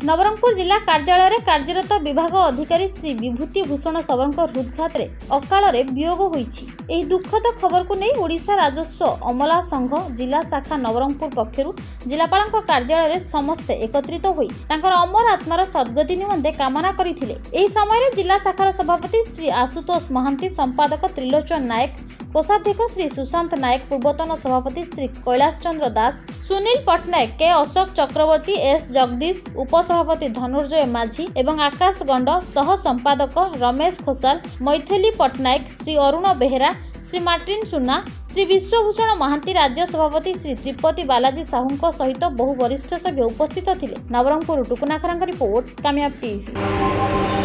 नवरंगपुर जिला कार्यालय रे कार्यरत विभाग अधिकारी श्री विभूति भूषण सबरଙ୍କ हृदघात अकाल वियोग होईछि। एही दुखद खबर को नहीं ओडिशा राजस्व अमला संघ जिला शाखा नवरंगपुर पक्षरु जिलापालଙ୍କ कार्यालय रे समस्त एकत्रित होई तांकर अमर आत्मार सद्गति निमंते कामना करिथिले। एही समय रे जिला शाखार सभापति श्री आशुतोष महांती, संपादक त्रिलोचन नायक, कोषाध्यक्ष श्री सुशांत नायक, पूर्वतन सभापति श्री कैलाश चंद्र दास, सुनील पट्टनायक, के अशोक चक्रवर्ती, एस जगदीश, उपसभापति धनुर्जय माझी एवं आकाश गंड, सह संपादक रमेश खोसाल, मैथिली पट्टनायक, श्री अरुण बेहेरा, श्री मार्टिन सुना, श्री विश्वभूषण महांती, राज्य सभापति श्री त्रिपति बालाजी साहू सहित बहु वरिष्ठ सभ्य उपस्थित थिले। नवरंगपुर टुकुनाखरांक रिपोर्ट, कामयाब टीवी।